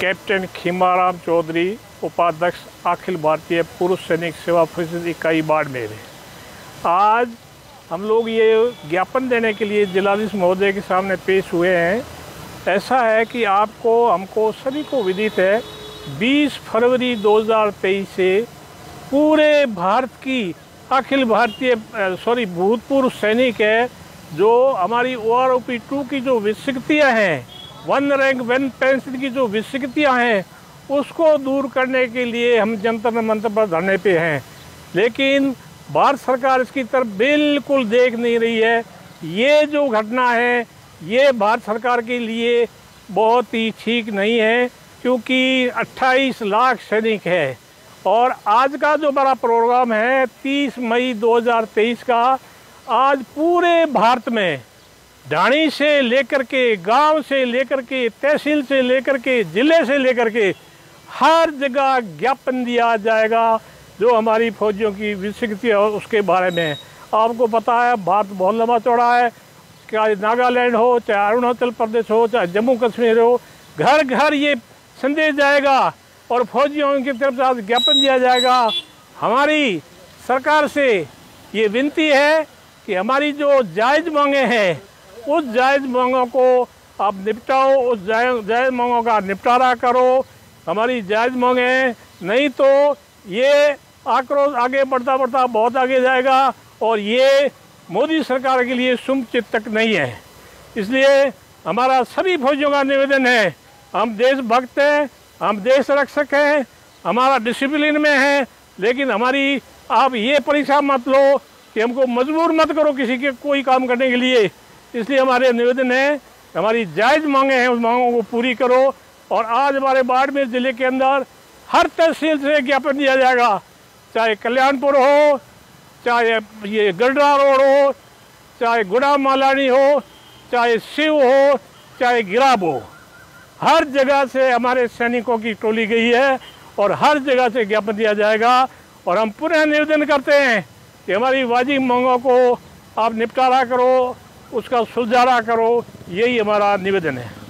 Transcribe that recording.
Captain Khimaram Chaudhary, उपाध्यक्ष अखिल भारतीय पुरुष सैनिक सेवा परिषद इकाई बाड़मेर। आज हम लोग ये ज्ञापन देने के लिए जिलाधीश महोदय के सामने पेश हुए हैं। ऐसा है कि हमको सभी को विदित है, 20 फरवरी 2023 से पूरे भारत की अखिल भारतीय भूतपूर्व सैनिक है, जो हमारी OROP 2 की जो विसंगतियाँ हैं, वन रैंक वन पेंशन की जो विसंगतियाँ हैं, उसको दूर करने के लिए हम जंतर मंतर पर धरने पे हैं। लेकिन भारत सरकार इसकी तरफ बिल्कुल देख नहीं रही है। ये जो घटना है, ये भारत सरकार के लिए बहुत ही ठीक नहीं है, क्योंकि 28 लाख सैनिक है। और आज का जो बड़ा प्रोग्राम है 30 मई 2023 का, आज पूरे भारत में ढाणी से लेकर के, गांव से लेकर के, तहसील से लेकर के, ज़िले से लेकर के हर जगह ज्ञापन दिया जाएगा जो हमारी फौजियों की विसंगति है उसके बारे में। आपको पता है, भारत बहुत लंबा चौड़ा है, चाहे नागालैंड हो, चाहे अरुणाचल प्रदेश हो, चाहे जम्मू कश्मीर हो, घर घर ये संदेश जाएगा और फौजियों की तरफ से आज ज्ञापन दिया जाएगा। हमारी सरकार से ये विनती है कि हमारी जो जायज़ मांगे हैं, उस जायज़ मांगों को आप निपटाओ, उस जायज़ मांगों का निपटारा करो। हमारी जायज़ मांगे, नहीं तो ये आक्रोश आगे बढ़ता बढ़ता बहुत आगे जाएगा और ये मोदी सरकार के लिए शुभचिंतक नहीं है। इसलिए हमारा सभी फौजियों का निवेदन है, हम देशभक्त हैं, हम देश रक्षक हैं, हमारा डिसिप्लिन में है, लेकिन हमारी आप ये परीक्षा मत लो कि हमको मजबूर मत करो किसी के कोई काम करने के लिए। इसलिए हमारे निवेदन है, हमारी जायज़ मांगे हैं, उस मांगों को पूरी करो। और आज हमारे बाड़मेर ज़िले के अंदर हर तहसील से ज्ञापन दिया जाएगा, चाहे कल्याणपुर हो, चाहे ये गढ़ा रोड हो, चाहे गुड़ा मालानी हो, चाहे शिव हो, चाहे गिराब हो, हर जगह से हमारे सैनिकों की टोली गई है और हर जगह से ज्ञापन दिया जाएगा। और हम पुनः निवेदन करते हैं कि हमारी वाजिब मांगों को आप निपटारा करो, उसका सुलझारा करो, यही हमारा निवेदन है।